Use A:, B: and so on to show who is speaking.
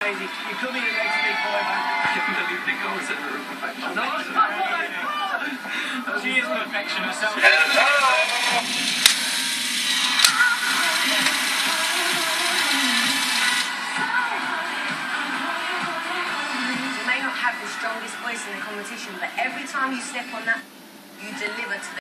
A: You come in and make me boy, man. No, she is perfection herself.
B: You may not have the strongest voice in the competition, but every time you step on that, you deliver to the